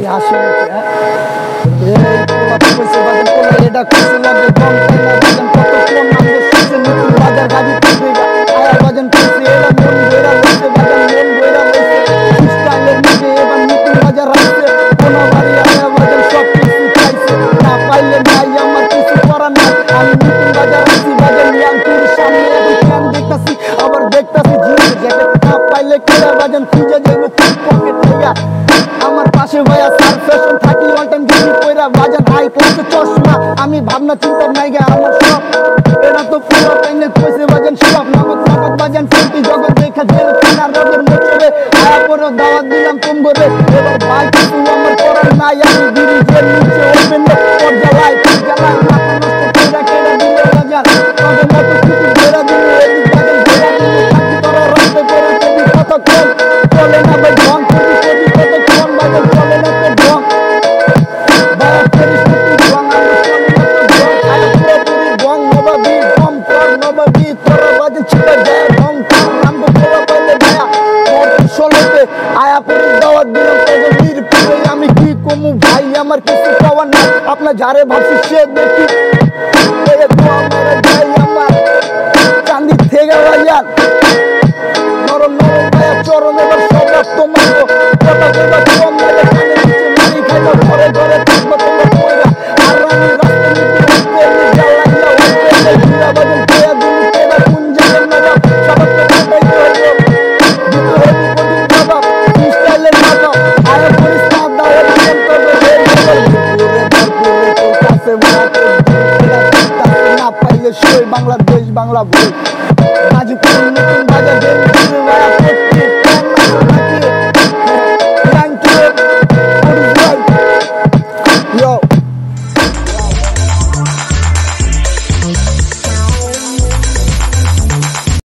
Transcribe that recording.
হাসি এটা খুশি লাগে কম কত কম নাম শুনছে নতুন বাজার গাড়ি আয়া বাজান খুশি এরা মন বইরা লইছে বাজান মন বইরা লইছে স্টাইলের মধ্যে এবার নতুন বাজার আসছে কোনো বাড়ি আয়া বাজান সব কিছু চাইছে না পাইলে নাই আমার কিছু করার নাই আমি নতুন বাজার আসছি বাজার নিয়ামপুর সামনে এখন ফ্যান দেখতাছি আবার দেখতাছি জিনিস জ্যাকেট না পাইলে কেরা বাজান খুঁজে যাইব ফুল পকেট লাইয়া আমার পাশে ভাইয়া সার ফ্যাশন থাকি অল টাইম গেছি কইরা বাজান হাই পড়ছে চশমা আমি ভাবনা চিন্তা নাই গে আমার সব এরা তো পুরো টাইনে কইছে বাজান সব নগদ নগদ বাজান ফেলতি জগৎ দেখা জেল খানা রবের মোচরে আয়া পরে দাওয়াত দিলাম তোমরে এবার ভাই কিছু আমার করার নাই আমি ব্রিজের নিচে ওপেন পর্যালাই পর্যালাই মাথা নষ্ট কইরা কেডা দিলে বাজান তবে মত কিছু ঘেরা দিলে এদিক বাজান ঘেরা দিলে থাকি তোরা রাস্তে করে কবি কত কম চলে না ভাই ঢং কবি কত কম বাজান চলে না তো ঢং বাবা করিস তুই ঢং আমি চলে না তো ঢং আয়া পুরোপুরি ঢং নবাবি কম কর নবাবি তোরা বাজান ছিপা যায় ঢং কর নাম বলা পাইলে ভাইয়া মোটর চলতে আয়া পুরি দাওয়াত দিলাম তোদের মিরপুরে আমি কি কমু ভাই আমার কিছু পাওয়ার না আপনার যারে ভাবছি সে দেখি এই তো আমার ভাই আমার চাঁদি থেকে বাজান নরম নরম ভাইয়া চরম এবার সব তোমার কথা কইবা কম লাগে কানে নিচে মারি খাইবা ঘরে ঘরে থাকবা তোমরা কইরা আর আমি রাস্তা নিতে উঠতে জ্বালাইয়া উঠতে ঘুরা বাজান কইয়া দিন কেডা কোন জায়গার নবাব সবার তো কাটাইতে হইলো দিতে হইবি কোন নবাব স্টাইলের নবাব আয়া করিস না দাওয়াত দিলাম তবে রে ভরপুরে তোর কাছে মাত্র এটা না পাইলে সই বাংলাদেশ বাংলা বই গাজীপুর নতুন বাজার